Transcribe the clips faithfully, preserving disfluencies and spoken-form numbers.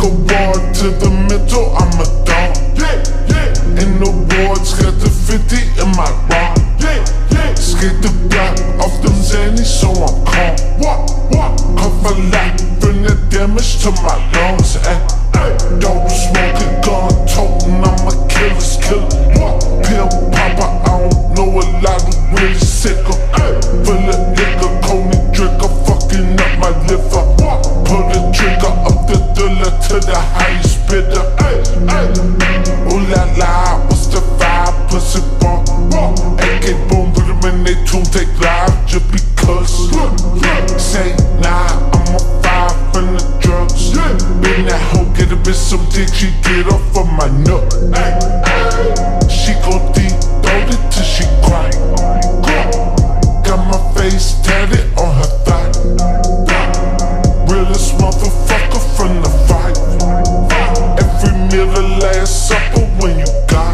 award to the middle, I'm a dog. Yeah, yeah. In the wards, got the fifty in my rod. Yeah, yeah. Skate the block off them Zannies, so I'm calm. What, what? Cover light, bring the damage to my lungs. Ay, ay. Dope smoking, gun toting, I'm a killer's killer. What? Pill popper, I don't know a lot of really sicker. Ay, full of liquor, Coney drinker, fucking up my liver. What? Pull the trigger up the thriller to the highest bidder. Ay, ay. Ooh la la, what's the vibe? Pussy bump. A K boom, put them in they tune, take live just because. Say nah, I'm a five in the drugs. Been that hoe, get a bitch some dick, she get off of my nut. Ay, ay. She gon' deep throat it till she cry. Got my face tatted on her thigh. Realest motherfucker from the fight. Every meal the last supper when you got.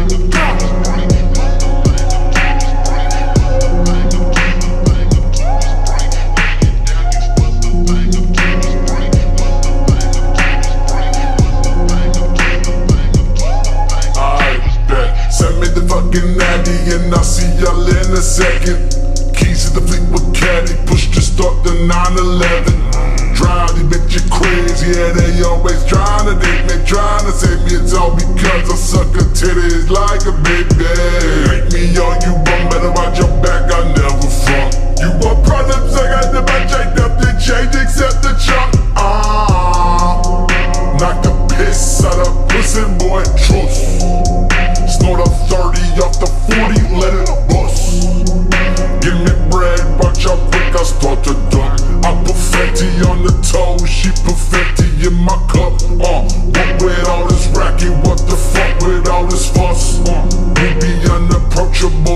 Fucking natty, and I'll see y'all in a second. Keys to the fleet with caddy, push to start the nine eleven. Drive these bitches crazy, yeah, they always tryna date me, tryna save me. It's all because I suck her titties like a baby. Make me on you, one better watch your back, I never fuck. You want problems, I got the match, ain't nothing changed except the chunk. Ah, knock the piss out of pussy boy, trust. Snort a thirty off the forty, let it bust. Give me bread, watch how quick I start to duck. I put Fenty on the toe, she put Fenty in my cup. Uh, what with all this racket, what the fuck with all this fuss? Uh, we be unapproachable.